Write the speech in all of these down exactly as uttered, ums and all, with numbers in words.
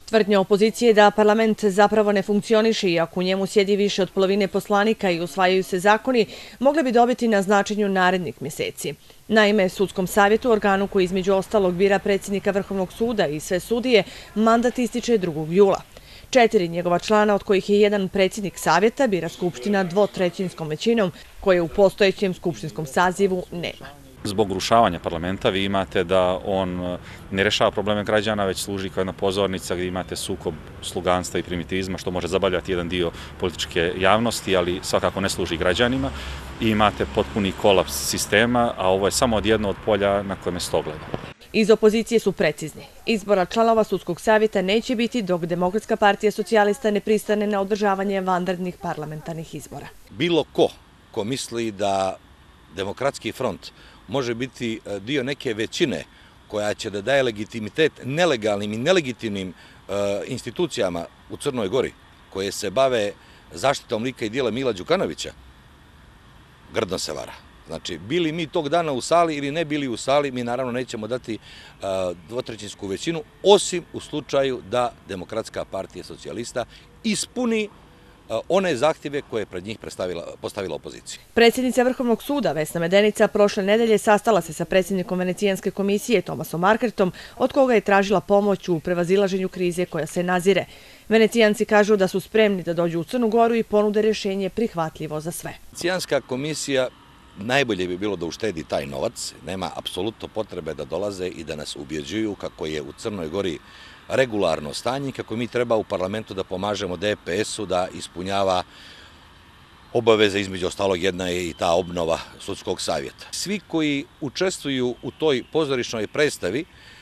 Tvrdnja opozicije da parlament zapravo ne funkcioniše i ako u njemu sjedi više od polovine poslanika i usvajaju se zakoni, mogli bi dobiti na značenju narednih mjeseci. Naime, Sudskom savjetu, organu koji između ostalog bira predsjednika Vrhovnog suda i sve sudije, mandat ističe drugog jula. Četiri njegova člana, od kojih je jedan predsjednik savjeta, bira Skupština dvotrećinskom većinom, koje u postojećem skupštinskom sazivu nema. Zbog urušavanja parlamenta vi imate da on ne rješava probleme građana, već služi kao jedna pozornica gdje imate sukob sluganstva i primitivizma, što može zabavljati jedan dio političke javnosti, ali svakako ne služi građanima. I imate potpuni kolaps sistema, a ovo je samo od jedno od polja na kojem se to gleda. Iz opozicije su precizni. Izbora članova Sudskog savjeta neće biti dok Demokratska partija socijalista ne pristane na održavanje vanrednih parlamentarnih izbora. Bilo ko ko misli da Demokratski front može biti dio neke većine koja će da daje legitimitet nelegalnim i nelegitimnim institucijama u Crnoj Gori koje se bave zaštitom lika i dijela Mila Đukanovića, grdno se vara. Znači, bili mi tog dana u sali ili ne bili u sali, mi naravno nećemo dati dvotrećinsku većinu, osim u slučaju da Demokratska partija socijalista ispuni one zahtjeve koje je pred njih postavila opozicija. Predsjednica Vrhovnog suda Vesna Medenica prošle nedelje sastala se sa predsjednikom Venecijanske komisije Tomasom Markertom, od koga je tražila pomoć u prevazilaženju krize koja se nazire. Venecijanci kažu da su spremni da dođu u Crnu Goru i ponude rješenje prihvatljivo za sve. Venecijanska komisija najbolje bi bilo da uštedi taj novac, nema apsolutno potrebe da dolaze i da nas ubjeđuju kako je u Crnoj Gori regularno stanje, kako mi treba u parlamentu da pomažemo D P S-u da ispunjava obaveze, između ostalog jedna je i ta obnova Sudskog savjeta. Svi koji učestvuju u toj pozorišnoj predstavi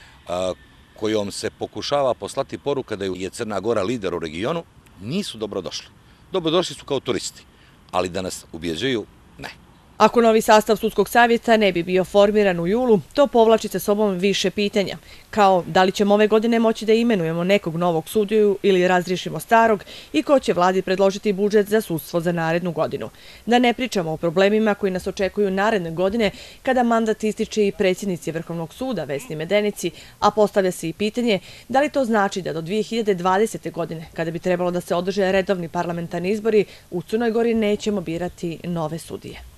kojom se pokušava poslati poruka da je Crna Gora lider u regionu, nisu dobrodošli. Dobrodošli su kao turisti, ali da nas ubjeđuju, ne. Ako novi sastav Sudskog savjeta ne bi bio formiran u julu, to povlači sa sobom više pitanja, kao da li ćemo ove godine moći da imenujemo nekog novog sudiju ili razriješimo starog i ko će vladi predložiti budžet za sudstvo za narednu godinu. Da ne pričamo o problemima koji nas očekuju naredne godine kada mandat ističe i predsjednici Vrhovnog suda Vesni Medenici, a postavlja se i pitanje da li to znači da do dvije hiljade dvadesete. godine, kada bi trebalo da se održe redovni parlamentarni izbori, u Crnoj Gori nećemo birati nove sudije.